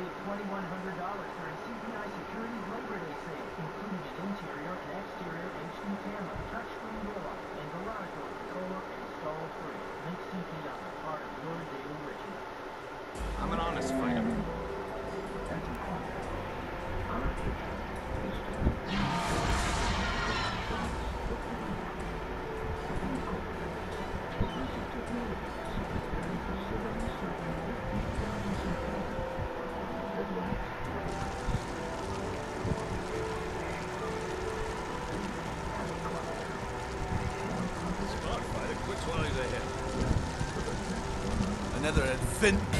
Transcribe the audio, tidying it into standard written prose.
save $2,100 during CPI Securities Labor Day sale, including an interior and exterior HD camera, touchscreen door lock, and garage door controller install-free. Make CPI part of your daily ritual. I'm an honest fighter. Smart fighter quits while he's ahead. Another advent.